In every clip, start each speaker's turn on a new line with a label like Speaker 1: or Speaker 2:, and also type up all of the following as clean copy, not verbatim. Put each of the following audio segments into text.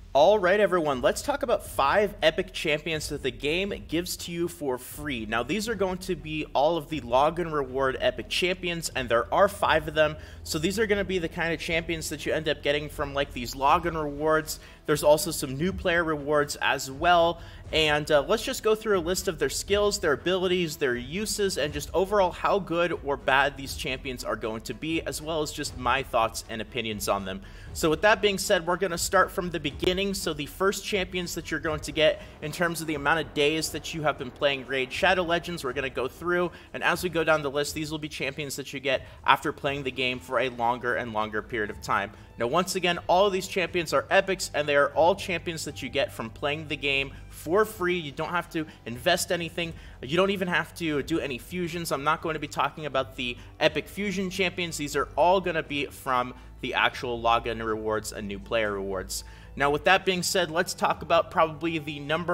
Speaker 1: Alright everyone, let's talk about 5 epic champions that the game gives to you for free. Now these are going to be all of the login reward epic champions, and there are 5 of them. So these are going to be the kind of champions that you end up getting from like these login rewards. There's also some new player rewards as well. And let's just go through a list of their skills, their abilities, their uses, and just overall how good or bad these champions are going to be, as well as just my thoughts and opinions on them. So with that being said, we're going to start from the beginning. So the first champions that you're going to get in terms of the amount of days that you have been playing Raid Shadow Legends, we're going to go through, and as we go down the list, these will be champions that you get after playing the game for a longer and longer period of time. Now once again, all of these champions are epics, and they are all champions that you get from playing the game for free. You don't have to invest anything. You don't even have to do any fusions. I'm not going to be talking about the epic fusion champions. These are all going to be from the actual login rewards and new player rewards. Now with that being said, let's talk about probably the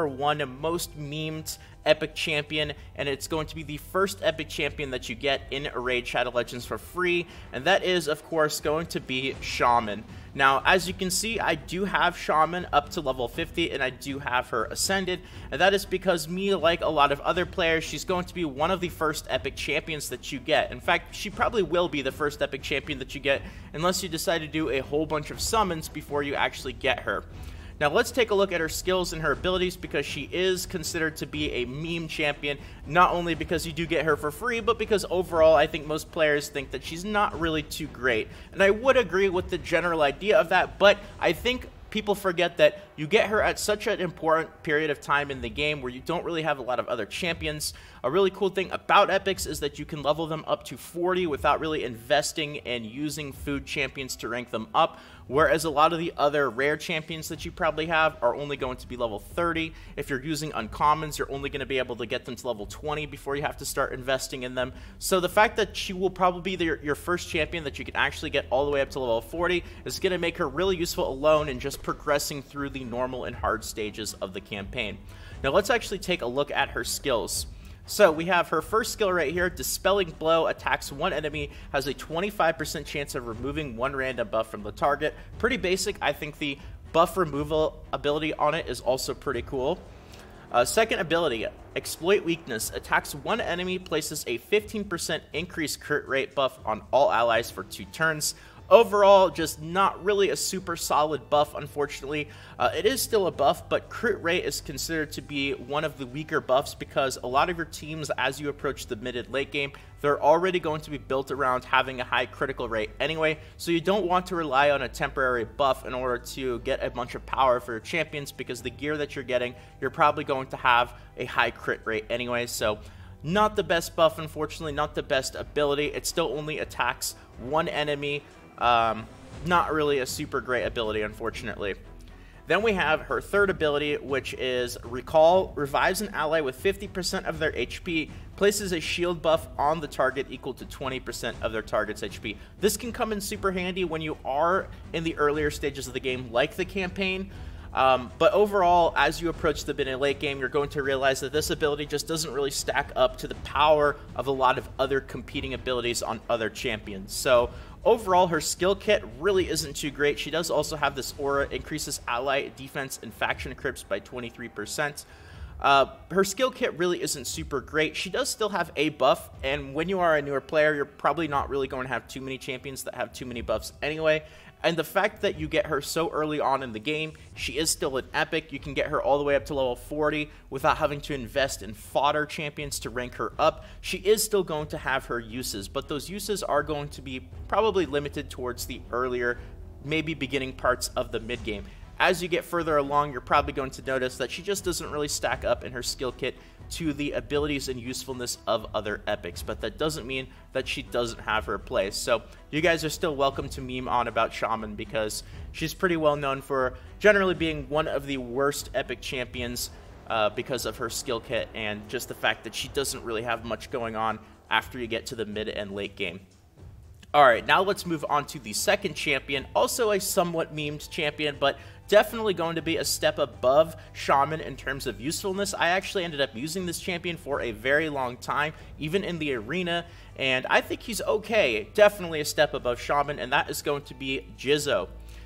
Speaker 1: #1 most memed epic champion, and it's going to be the first epic champion that you get in Raid Shadow Legends for free, and that is of course going to be Shaman. Now as you can see, I do have Shaman up to level 50, and I do have her ascended, and that is because me, like a lot of other players, she's going to be one of the first epic champions that you get. In fact, she probably will be the first epic champion that you get unless you decide to do a whole bunch of summons before you actually get her. Now let's take a look at her skills and her abilities, because she is considered to be a meme champion, not only because you do get her for free, but because overall I think most players think that she's not really too great. And I would agree with the general idea of that, but I think people forget that you get her at such an important period of time in the game where you don't really have a lot of other champions. A really cool thing about epics is that you can level them up to 40 without really investing and using food champions to rank them up, whereas a lot of the other rare champions that you probably have are only going to be level 30. If you're using uncommons, you're only going to be able to get them to level 20 before you have to start investing in them. So the fact that she will probably be your first champion that you can actually get all the way up to level 40 is going to make her really useful alone in just progressing through the normal and hard stages of the campaign. Now let's actually take a look at her skills. So we have her first skill right here, Dispelling Blow, attacks one enemy, has a 25% chance of removing one random buff from the target. Pretty basic. I think the buff removal ability on it is also pretty cool. Second ability, Exploit Weakness, attacks one enemy, places a 15% increased crit rate buff on all allies for 2 turns. Overall, just not really a super solid buff, unfortunately. It is still a buff, but crit rate is considered to be one of the weaker buffs because a lot of your teams, as you approach the mid and late game, they're already going to be built around having a high critical rate anyway, so you don't want to rely on a temporary buff in order to get a bunch of power for your champions, because the gear that you're getting, you're probably going to have a high crit rate anyway. So not the best buff, unfortunately, not the best ability. It still only attacks one enemy. Not really a super great ability, unfortunately. Then we have her third ability, which is Recall, revives an ally with 50% of their HP, places a shield buff on the target equal to 20% of their target's HP. This can come in super handy when you are in the earlier stages of the game, like the campaign. But overall, as you approach the mid and late game, you're going to realize that this ability just doesn't really stack up to the power of a lot of other competing abilities on other champions. So overall, her skill kit really isn't too great. She does also have this aura, increases ally defense and faction crypts by 23%. Her skill kit really isn't super great. She does still have a buff, and when you are a newer player, you're probably not really going to have too many champions that have too many buffs anyway. And the fact that you get her so early on in the game, she is still an epic. You can get her all the way up to level 40 without having to invest in fodder champions to rank her up. She is still going to have her uses, but those uses are going to be probably limited towards the earlier, maybe beginning parts of the mid game. As you get further along, you're probably going to notice that she just doesn't really stack up in her skill kit to the abilities and usefulness of other epics, but that doesn't mean that she doesn't have her place. So you guys are still welcome to meme on about Shaman, because she's pretty well known for generally being one of the worst epic champions because of her skill kit and just the fact that she doesn't really have much going on after you get to the mid and late game. Alright, now let's move on to the second champion, also a somewhat memed champion, but definitely going to be a step above Shaman in terms of usefulness. I actually ended up using this champion for a very long time, even in the arena, and I think he's okay. Definitely a step above Shaman, and that is going to be Jizzo.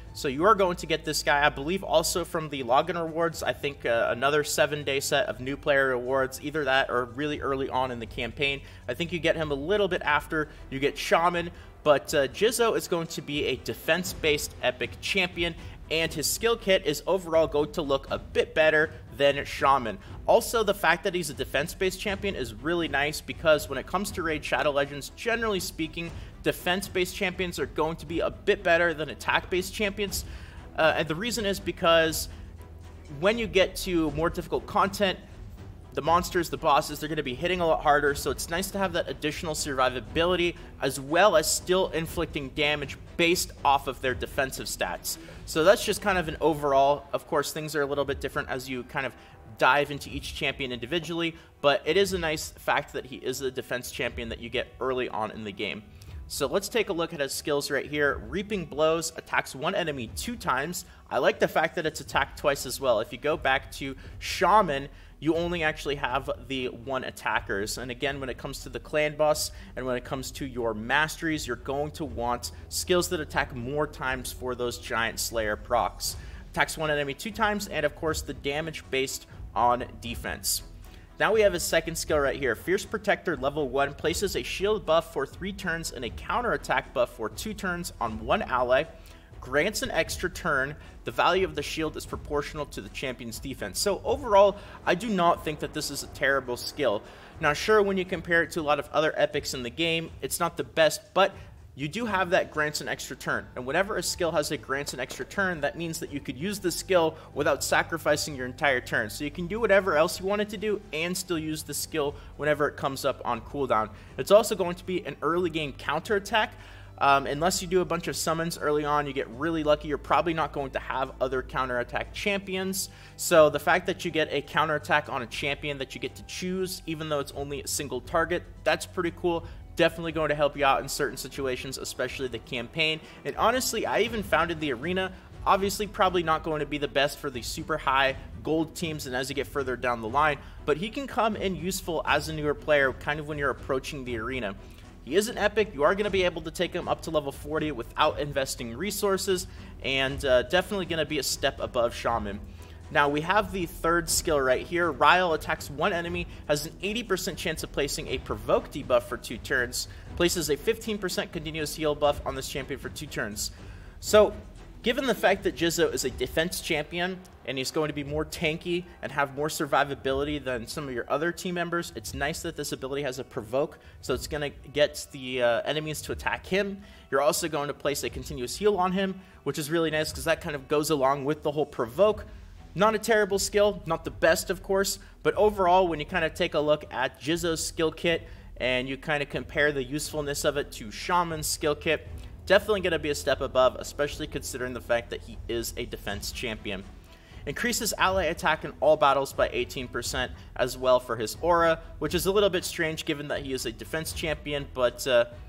Speaker 1: So you are going to get this guy, I believe, also from the login rewards. I think another 7-day set of new player rewards, either that or really early on in the campaign. I think you get him a little bit after you get Shaman, but Jizo is going to be a defense-based epic champion, and his skill kit is overall going to look a bit better than Shaman. Also, the fact that he's a defense-based champion is really nice, because when it comes to Raid Shadow Legends, generally speaking, defense-based champions are going to be a bit better than attack-based champions. And the reason is because when you get to more difficult content, the monsters, the bosses, they're going to be hitting a lot harder, so it's nice to have that additional survivability, as well as still inflicting damage based off of their defensive stats. So that's just kind of an overall. Of course, things are a little bit different as you kind of dive into each champion individually, but it is a nice fact that he is a defense champion that you get early on in the game. So let's take a look at his skills right here. Reaping Blows attacks one enemy 2 times. I like the fact that it's attacked twice as well. If you go back to Shaman, you only actually have the 1 attackers. And again, when it comes to the clan boss and when it comes to your masteries, you're going to want skills that attack more times for those Giant Slayer procs. Attacks one enemy 2 times, and of course the damage based on defense. Now we have his second skill right here. Fierce Protector level 1 places a shield buff for 3 turns and a counterattack buff for 2 turns on 1 ally. Grants an extra turn. The value of the shield is proportional to the champion's defense. So overall, I do not think that this is a terrible skill. Now sure, when you compare it to a lot of other epics in the game, it's not the best, but you do have that grants an extra turn. And whenever a skill has a grants an extra turn, that means that you could use the skill without sacrificing your entire turn. So you can do whatever else you wanted to do and still use the skill whenever it comes up on cooldown. It's also going to be an early game counterattack. Unless you do a bunch of summons early on, you get really lucky, you're probably not going to have other counterattack champions. So the fact that you get a counterattack on a champion that you get to choose, even though it's only a single target, that's pretty cool. Definitely going to help you out in certain situations, especially the campaign. And honestly, I even found in the arena, obviously probably not going to be the best for the super high gold teams and as you get further down the line, but he can come in useful as a newer player kind of when you're approaching the arena. He is an epic. You are going to be able to take him up to level 40 without investing resources, and definitely going to be a step above Shaman. Now we have the third skill right here. Ryle attacks one enemy, has an 80% chance of placing a provoke debuff for 2 turns, places a 15% continuous heal buff on this champion for 2 turns. So given the fact that Jizo is a defense champion and he's going to be more tanky and have more survivability than some of your other team members, it's nice that this ability has a provoke, so it's going to get the enemies to attack him. You're also going to place a continuous heal on him, which is really nice because that kind of goes along with the whole provoke. Not a terrible skill, not the best of course, but overall when you kind of take a look at Jizo's skill kit and you kind of compare the usefulness of it to Shaman's skill kit, definitely going to be a step above, especially considering the fact that he is a defense champion. Increases ally attack in all battles by 18% as well for his aura, which is a little bit strange given that he is a defense champion, but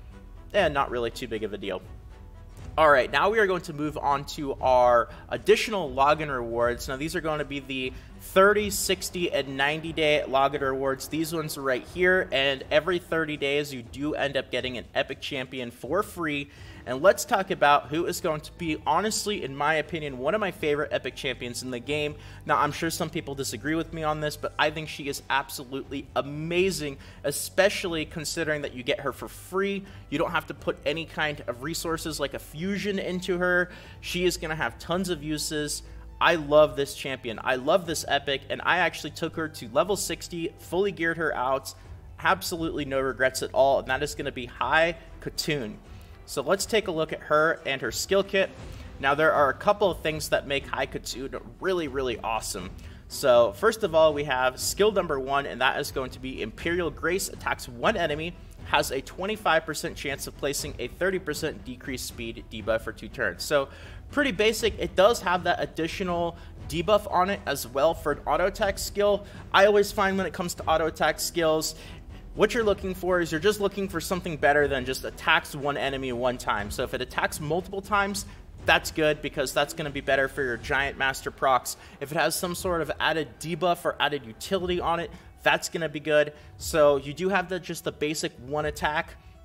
Speaker 1: not really too big of a deal. Alright, now we are going to move on to our additional login rewards. Now these are going to be the 30, 60, and 90-day login rewards. These ones are right here, and every 30 days you do end up getting an epic champion for free. And let's talk about who is going to be, honestly, in my opinion, one of my favorite epic champions in the game. Now, I'm sure some people disagree with me on this, but I think she is absolutely amazing, especially considering that you get her for free. You don't have to put any kind of resources like a fusion into her. She is going to have tons of uses. I love this champion. I love this epic, and I actually took her to level 60, fully geared her out. Absolutely no regrets at all, and that is going to be High Khotun. So let's take a look at her and her skill kit. Now there are a couple of things that make High Khotun really, really awesome. So first of all, we have skill number 1, and that is going to be Imperial Grace. Attacks one enemy, has a 25% chance of placing a 30% decreased speed debuff for 2 turns. So pretty basic. It does have that additional debuff on it as well for an auto attack skill. I always find when it comes to auto attack skills, what you're looking for is you're just looking for something better than just attacks one enemy one time. So if it attacks multiple times, that's good because that's going to be better for your Giant Master procs. If it has some sort of added debuff or added utility on it, that's going to be good. So you do have just the basic one attack,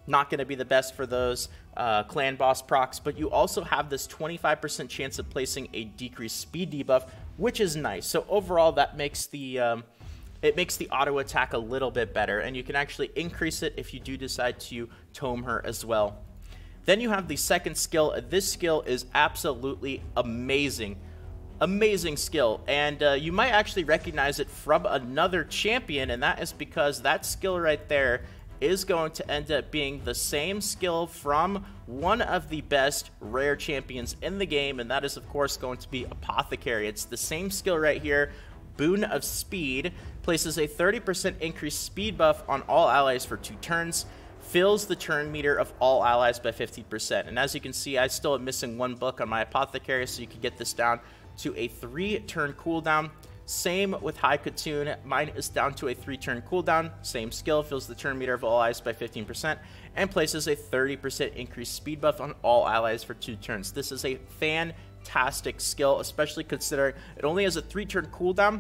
Speaker 1: Not going to be the best for those clan boss procs, but you also have this 25% chance of placing a decreased speed debuff, which is nice. So overall, that makes the it makes the auto attack a little bit better, and you can actually increase it if you do decide to tome her as well. Then you have the second skill. This skill is absolutely amazing. Amazing skill, and you might actually recognize it from another champion, and that is because that skill right there is going to end up being the same skill from one of the best rare champions in the game, and that is of course going to be Apothecary. It's the same skill right here. Boon of Speed places a 30% increased speed buff on all allies for 2 turns, fills the turn meter of all allies by 50%. And as you can see, I still am missing 1 book on my Apothecary, so you can get this down to a 3-turn cooldown. Same with High Khatun. Mine is down to a 3-turn cooldown. Same skill, fills the turn meter of all allies by 15%, and places a 30% increased speed buff on all allies for 2 turns. This is a fantastic skill, especially considering it only has a 3-turn cooldown.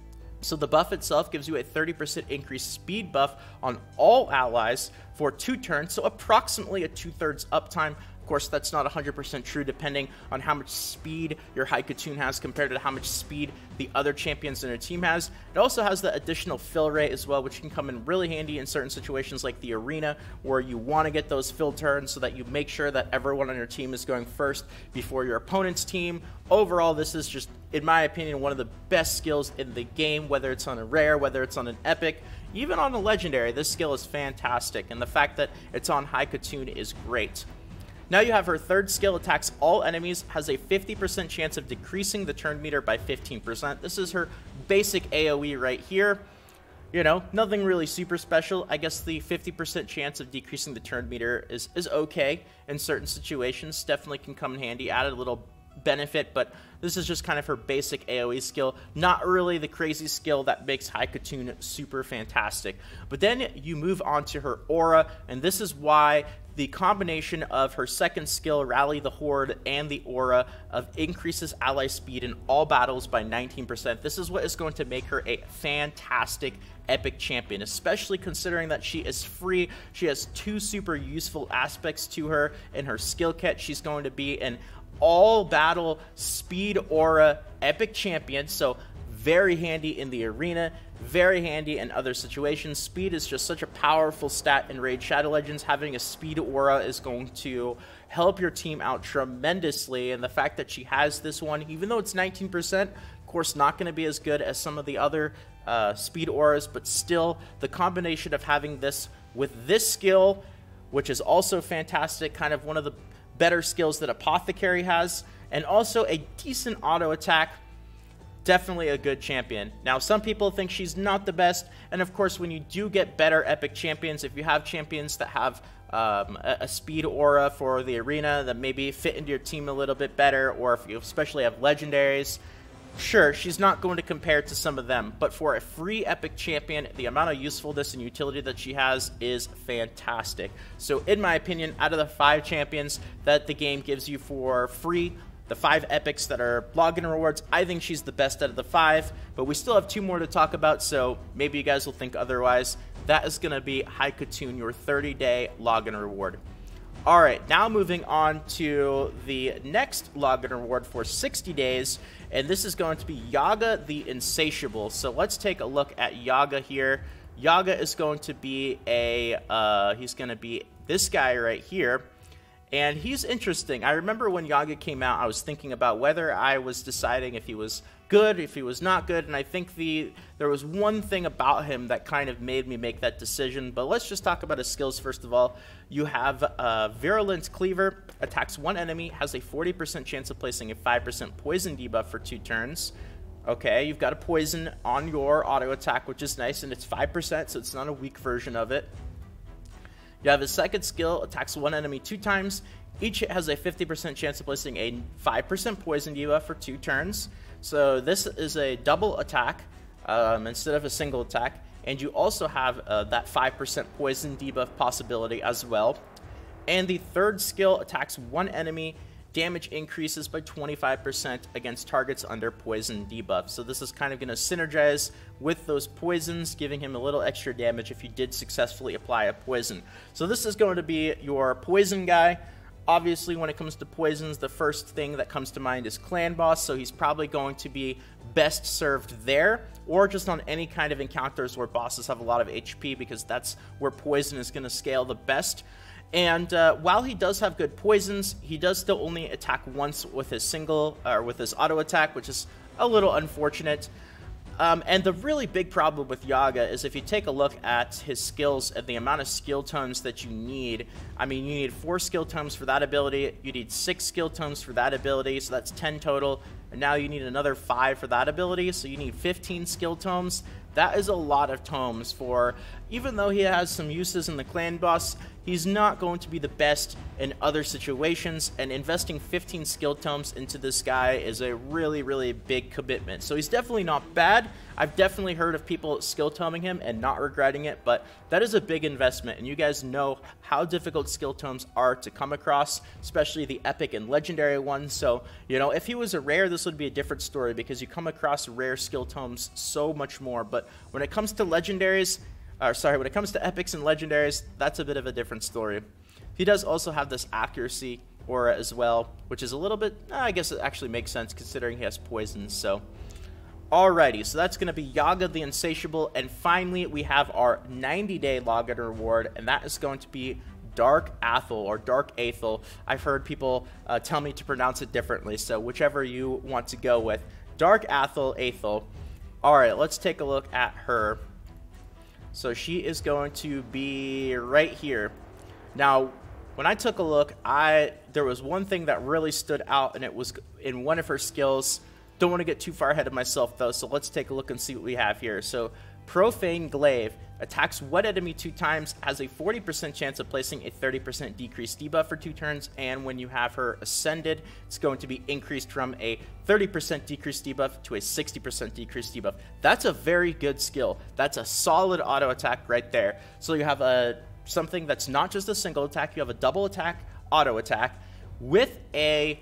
Speaker 1: So the buff itself gives you a 30% increased speed buff on all allies for 2 turns, so approximately a 2/3 uptime. Of course, that's not 100% true, depending on how much speed your High Khatun has compared to how much speed the other champions in your team has. It also has the additional fill rate as well, which can come in really handy in certain situations like the arena, where you want to get those fill turns so that you make sure that everyone on your team is going first before your opponent's team. Overall, this is just, in my opinion, one of the best skills in the game, whether it's on a rare, whether it's on an epic, even on a legendary. This skill is fantastic, and the fact that it's on High Khatun is great. Now you have her third skill, attacks all enemies, has a 50% chance of decreasing the turn meter by 15%. This is her basic AoE right here. You know, nothing really super special. I guess the 50% chance of decreasing the turn meter is okay in certain situations. Definitely can come in handy, add a little benefit, but this is just kind of her basic AoE skill. Not really the crazy skill that makes High Khatun super fantastic. But then you move on to her aura, and this is why the combination of her second skill, Rally the Horde, and the aura of increases ally speed in all battles by 19%. This is what is going to make her a fantastic epic champion, especially considering that she is free. She has 2 super useful aspects to her in her skill kit. She's going to be an all battle speed aura epic champion, so very handy in the arena, very handy in other situations. Speed is just such a powerful stat in Raid Shadow Legends. Having a speed aura is going to help your team out tremendously, and the fact that she has this one, even though it's 19%, of course not going to be as good as some of the other speed auras, but still the combination of having this with this skill, which is also fantastic, kind of one of the better skills that Apothecary has, and also a decent auto attack. Definitely a good champion. Now, some people think she's not the best, and of course, when you do get better epic champions, if you have champions that have a speed aura for the arena that maybe fit into your team a little bit better, or if you especially have legendaries, sure, she's not going to compare to some of them, but for a free epic champion, the amount of usefulness and utility that she has is fantastic. So in my opinion, out of the 5 champions that the game gives you for free, the 5 epics that are login rewards, I think she's the best out of the 5, but we still have 2 more to talk about, so maybe you guys will think otherwise. That is going to be High Khatun, your 30-day login reward. Alright, now moving on to the next login reward for 60 days, and this is going to be Yaga the Insatiable. So let's take a look at Yaga here. Yaga is going to be he's going to be this guy right here. And he's interesting. I remember when Yaga came out, I was thinking about whether I was deciding if he was good, if he was not good, and I think there was one thing about him that kind of made me make that decision. But let's just talk about his skills first of all. You have Virulent Cleaver, attacks 1 enemy, has a 40% chance of placing a 5% poison debuff for 2 turns. Okay, you've got a poison on your auto attack, which is nice, and it's 5%, so it's not a weak version of it. You have his second skill, attacks 1 enemy 2 times. Each hit has a 50% chance of placing a 5% poison debuff for 2 turns. So this is a double attack instead of a single attack. And you also have that 5% poison debuff possibility as well. And the third skill attacks 1 enemy damage increases by 25% against targets under poison debuff. So this is kind of going to synergize with those poisons, giving him a little extra damage if you did successfully apply a poison. So this is going to be your poison guy. Obviously, when it comes to poisons, the first thing that comes to mind is Clan Boss, so he's probably going to be best served there, or just on any kind of encounters where bosses have a lot of HP, because that's where poison is going to scale the best. And while he does have good poisons, he does still only attack once with his with his auto attack, which is a little unfortunate. And the really big problem with Yaga is if you take a look at his skills and the amount of skill tomes that you need. I mean, you need 4 skill tomes for that ability, you need 6 skill tomes for that ability, so that's 10 total, and now you need another 5 for that ability, so you need 15 skill tomes. That is a lot of tomes for, even though he has some uses in the Clan Boss, he's not going to be the best in other situations, and investing 15 skill tomes into this guy is a really, really big commitment. So he's definitely not bad. I've definitely heard of people skill toming him and not regretting it, but that is a big investment, and you guys know how difficult skill tomes are to come across, especially the epic and legendary ones. So, you know, if he was a rare, this would be a different story, because you come across rare skill tomes so much more, but when it comes to legendaries, when it comes to epics and legendaries, that's a bit of a different story. He does also have this accuracy aura as well, which is a little bit, I guess it actually makes sense considering he has poison. So, alrighty, so that's going to be Yaga the Insatiable, and finally we have our 90-day login reward, and that is going to be Dark Athel, or Dark Athel. I've heard people tell me to pronounce it differently, so whichever you want to go with. Dark Athel. Alright, let's take a look at her. So she is going to be right here. Now, when I took a look, there was one thing that really stood out, and it was in one of her skills. Don't want to get too far ahead of myself, though, so let's take a look and see what we have here. So, Profane Glaive attacks one enemy 2 times, has a 40% chance of placing a 30% decreased debuff for 2 turns, and when you have her ascended, it's going to be increased from a 30% decreased debuff to a 60% decreased debuff. That's a very good skill. That's a solid auto attack right there. So you have something that's not just a single attack, you have a double attack, auto attack, with a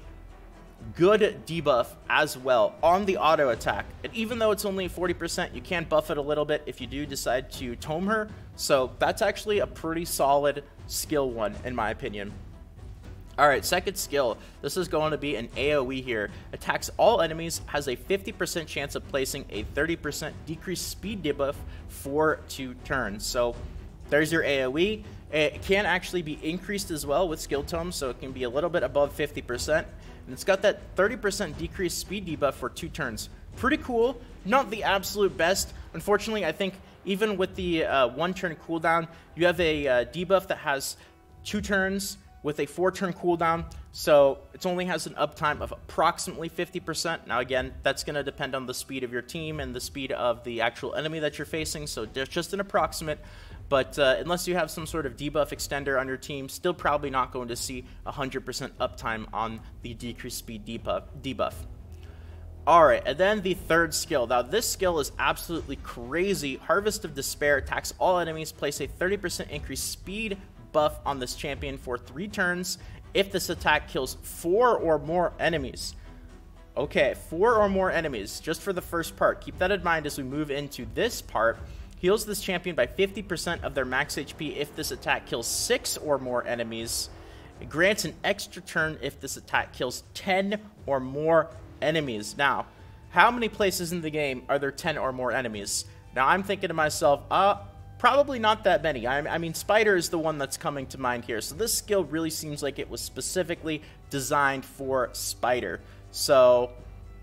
Speaker 1: good debuff as well on the auto attack. And even though it's only 40%, you can buff it a little bit if you do decide to tome her. So that's actually a pretty solid skill one, in my opinion. Alright, second skill. This is going to be an AoE here. Attacks all enemies, has a 50% chance of placing a 30% decreased speed debuff for 2 turns. So there's your AoE. It can actually be increased as well with skill tomes, so it can be a little bit above 50%. And it's got that 30% decreased speed debuff for 2 turns. Pretty cool. Not the absolute best. Unfortunately, I think even with the 1-turn cooldown, you have a debuff that has 2 turns with a 4-turn cooldown. So it only has an uptime of approximately 50%. Now again, that's going to depend on the speed of your team and the speed of the actual enemy that you're facing. So just an approximate. But unless you have some sort of debuff extender on your team, still probably not going to see 100% uptime on the decreased speed debuff. Alright, and then the third skill. Now this skill is absolutely crazy. Harvest of Despair attacks all enemies, place a 30% increased speed buff on this champion for 3 turns if this attack kills 4 or more enemies. Okay, 4 or more enemies, just for the first part. Keep that in mind as we move into this part. Heals this champion by 50% of their max HP if this attack kills 6 or more enemies. It grants an extra turn if this attack kills 10 or more enemies. Now, how many places in the game are there 10 or more enemies? Now, I'm thinking to myself, probably not that many. I mean, Spider is the one that's coming to mind here. So this skill really seems like it was specifically designed for Spider. So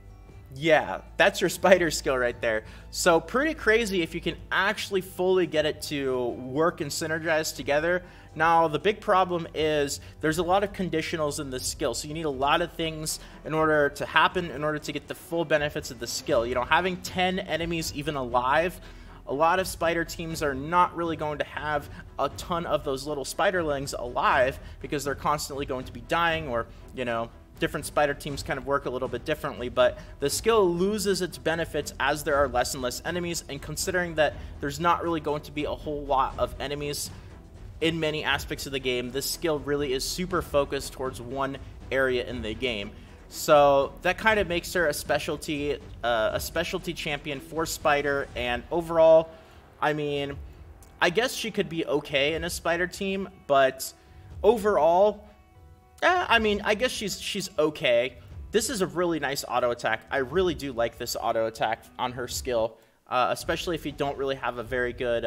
Speaker 1: yeah, that's your Spider skill right there. So pretty crazy if you can actually fully get it to work and synergize together. Now, the big problem is there's a lot of conditionals in this skill, so you need a lot of things in order to happen, in order to get the full benefits of the skill. You know, having 10 enemies even alive, a lot of Spider teams are not really going to have a ton of those little Spiderlings alive because they're constantly going to be dying, or, you know, different Spider teams kind of work a little bit differently, but the skill loses its benefits as there are less and less enemies, and considering that there's not really going to be a whole lot of enemies in many aspects of the game, this skill really is super focused towards one area in the game. So that kind of makes her a specialty champion for Spider. And overall, I mean, I guess she could be okay in a Spider team, but overall, I mean, I guess she's okay. This is a really nice auto attack. I really do like this auto attack on her skill, especially if you don't really have a very good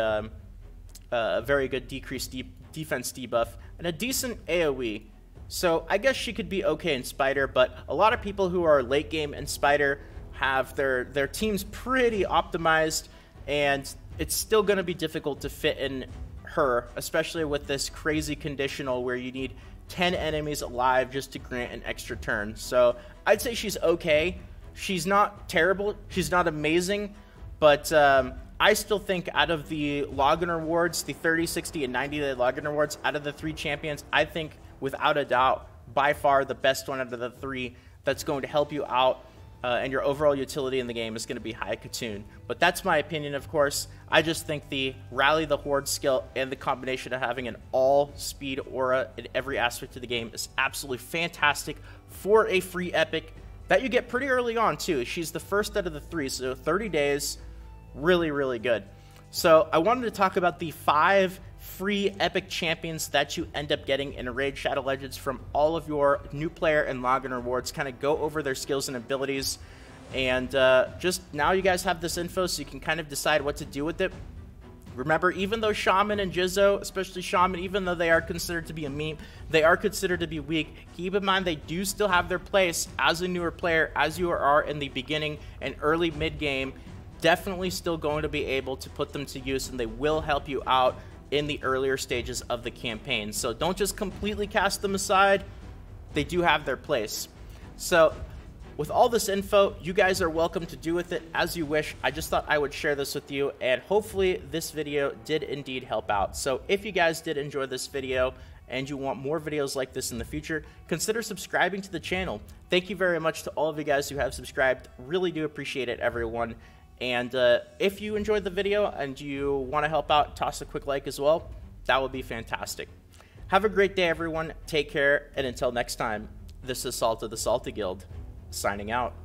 Speaker 1: decreased defense debuff and a decent AoE. So I guess she could be okay in Spider, but a lot of people who are late game in Spider have their teams pretty optimized, and it's still going to be difficult to fit in her, especially with this crazy conditional where you need 10 enemies alive just to grant an extra turn. So I'd say she's okay. She's not terrible. She's not amazing, but I still think out of the login rewards, the 30, 60, and 90-day login rewards, out of the 3 champions, I think without a doubt, by far the best one out of the 3 that's going to help you out and your overall utility in the game is going to be Hai-Khatun. But that's my opinion, of course. I just think the Rally the Horde skill and the combination of having an all-speed aura in every aspect of the game is absolutely fantastic for a free epic that you get pretty early on, too. She's the first out of the 3, so 30 days, really, really good. So I wanted to talk about the 5 free epic champions that you end up getting in Raid Shadow Legends from all of your new player and login rewards, kind of go over their skills and abilities, and just now you guys have this info so you can kind of decide what to do with it. Remember, even though Shaman and Jizzo, especially Shaman, even though they are considered to be a meme, they are considered to be weak, keep in mind they do still have their place as a newer player, as you are in the beginning and early mid-game. Definitely still going to be able to put them to use, and they will help you out in the earlier stages of the campaign. So don't just completely cast them aside. They do have their place. So with all this info, you guys are welcome to do with it as you wish. I just thought I would share this with you, and hopefully this video did indeed help out. So if you guys did enjoy this video and you want more videos like this in the future, consider subscribing to the channel. Thank you very much to all of you guys who have subscribed. Really do appreciate it, everyone. And if you enjoyed the video and you want to help out, toss a quick like as well. That would be fantastic. Have a great day, everyone. Take care, and until next time, this is Salt of the Salty Guild, signing out.